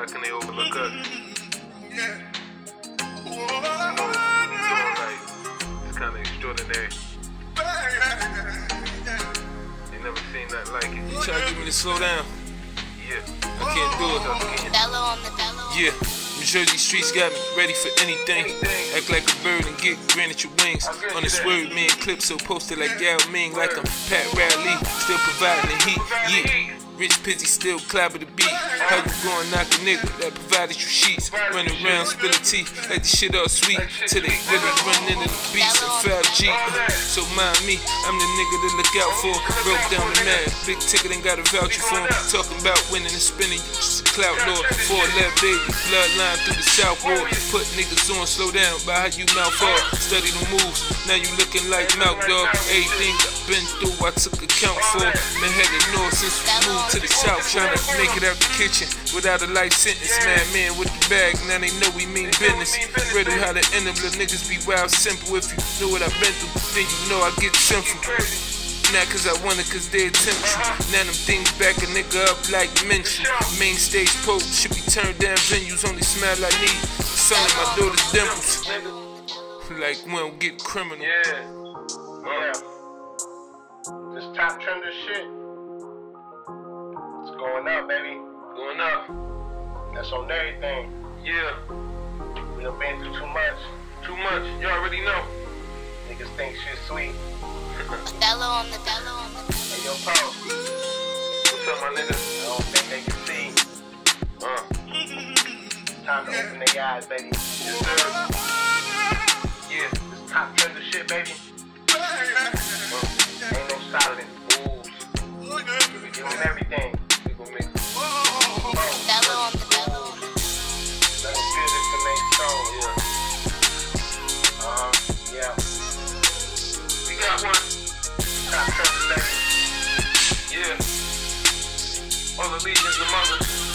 How can they overlook us? It's kind of extraordinary. They never seen nothing like it. You try to get me to slow down? Yeah. I can't do it. Bello on the bello. Yeah. New Jersey streets got me ready for anything. Act like a bird and get granted your wings. On this word, me and clips so posted like Yao Ming. Like I'm Pat Riley, still providing the heat. Yeah. Rich Pizzy still clapper the beat. How you gonna knock a nigga that provided you sheets? Running around spilling tea like the shit all sweet. Till they really run into the beats and 5G. So mind me, I'm the nigga to look out for. Broke down the mad, big ticket ain't got a voucher for him. Talking about winning and spinning, you just a clout lord. 4-11 baby, bloodline through the South Ward. Put niggas on, slow down by how you mouth off. Study the moves, now you looking like mouth dog. Everything I've been through, I took account for. Been headed north since we moved to the south, trying to make it out the kitchen without a life sentence. Man with the bag, now they know we mean business. Riddle how to end them, little niggas be wild simple. If you know what I've been through, then you know I get simple. Not cause I want it, cause they attempt you. Now them things back a nigga up like mention. Main stage post should be turned down venues. Only smile I need the son of my daughter's dimples. Like we don't get criminal. Yeah. This top Trendor shit, it's going up, baby. Going up. That's on everything. Yeah. We done been through too much. Too much. You already know. Niggas think shit sweet. Bello on the bello on the. Hey, yo, Paul. What's up, my nigga? I don't think they can see. Time to open their eyes, baby. Yes, sir. Yeah. This top Trendor shit, baby. Ain't no stopping. We doing everything. We gon' make Bello on the bello. Let them feel this to make soul. Yeah. We got one. Top Trendor, baby. Yeah. All the legions among us.